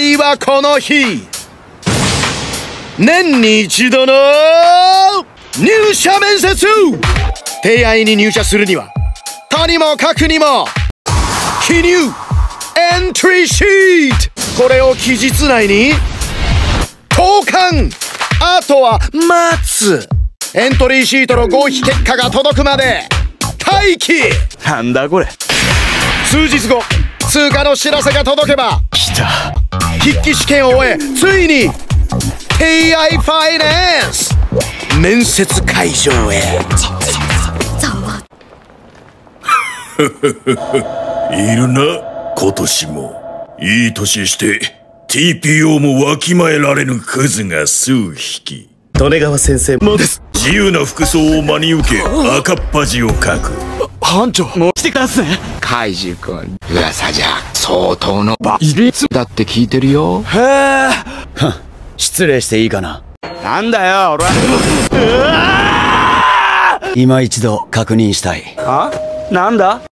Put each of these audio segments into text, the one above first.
いはこの日、年に一度の入社面接。提愛に入社するにはとにもかくにも記入エントリーシート、これを期日内に投函、あとは待つ。エントリーシートの合否結果が届くまで待機。 なんだこれ。 数日後、通過の知らせが届けば来た。 筆記試験を終え、ついに提愛ファイナンス面接会場へ。 いるな、今年も。いい年して TPO もわきまえられぬクズが数匹。 利根川先生もです。 自由な服装を真に受け赤っ恥をかく。 班長もう来てください。 カイジ君、噂じゃ相当のいびつだって聞いてるよ。 へえ。 失礼していいかな。 なんだよ俺は。 今一度確認したい。 あ、なんだ。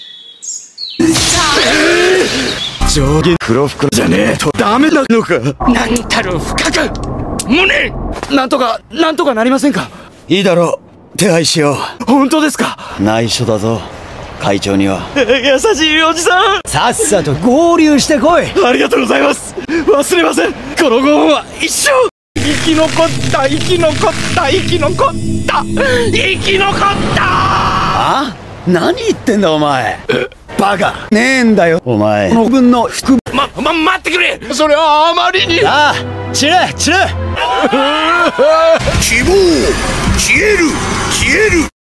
上下黒服じゃねえとダメなのか。 なんたる深く胸。 なんとかなりませんか。 いいだろう、手配しよ本当ですか。 う。内緒だぞ、会長には。 優しいおじさん。 さっさと合流してこい。 ありがとうございます。忘れません。このご恩は一生。生き残った生き残った生き残った生き残った。 あ？何言ってんだお前。バカねえんだよお前の分の服。 待ってくれ。それはあまりに。 ああ、散れ散れ。 希望消える消える。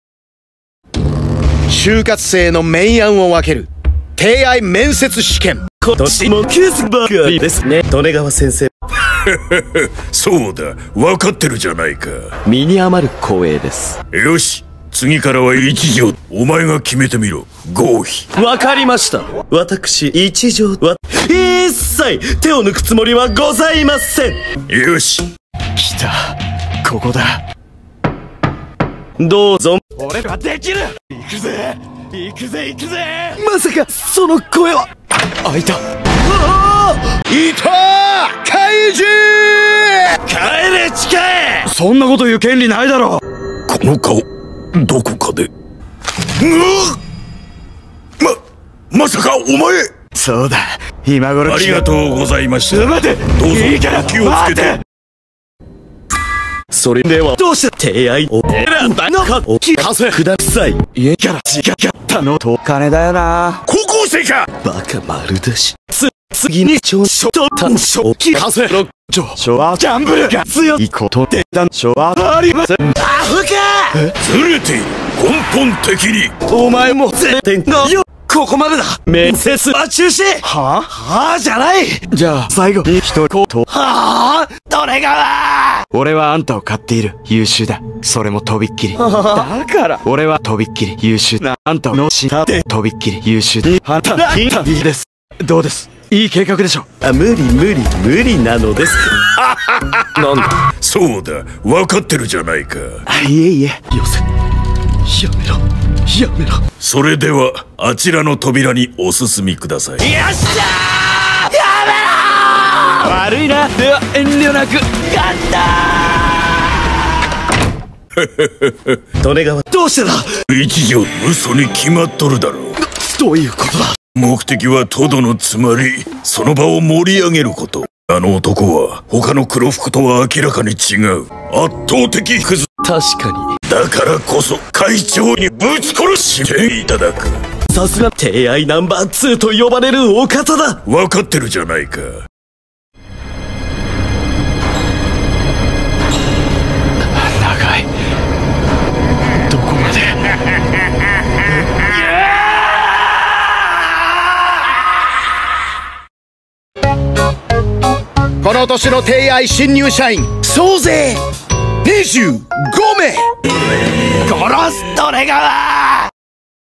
就活生の明暗を分ける提愛面接試験。 今年もキスばかりですね、利根川先生。 そうだ、分かってるじゃないか。 身に余る光栄です。 よし、次からは一条。お前が決めてみろ、合否。 わかりました。私一条は一切手を抜くつもりはございません。 よし、 来た。ここだ。 どうぞ。 俺はできる。行くぜ行くぜ行くぜ。 まさかその声は。 開いた。 いた怪獣。 帰れ近え。そんなこと言う権利ないだろ。 この顔どこかで。まさかお前。 そうだ、今頃。 ありがとうございました。 待て。 どうぞいいから気をつけて。 それではどうして提愛を選んだのかお聞かせください。 家から違ったのと金だよな。 高校生か。 バカ丸出し。次に長所と短所を聞かせろ。 長所はギャンブルが強いことで、短所はありません。 アフか。 ずれている、根本的に。 お前も絶対がよ。ここまでだ。面接は中止。 はあじゃない。じゃあ最後に一言。はあ、どれが。俺はあんたを買っている。優秀だ。それもとびっきり。だから俺はとびっきり優秀な。あんたの下でとびっきり優秀だ。あんたいいです。どうです、いい計画でしょ。 無理なのです。なんだ。 そうだ、分かってるじゃないか。 いえいえ。 よせ。やめろ。 それではあちらの扉にお進みください。 よっしゃー。やめろー。悪いな。では遠慮なく。やった利根川どうしてだ。 一条、嘘に決まっとるだろう。 どういうことだ。 目的はトドのつまり、その場を盛り上げること。あの男は他の黒服とは明らかに違う。圧倒的クズ。 確かに。 だからこそ会長にぶち殺していただく。 さすが提愛ナンバー2と呼ばれるお方だ。 分かってるじゃないか。 長い。どこまで。 この年の提愛新入社員総勢25名。 殺す利根川。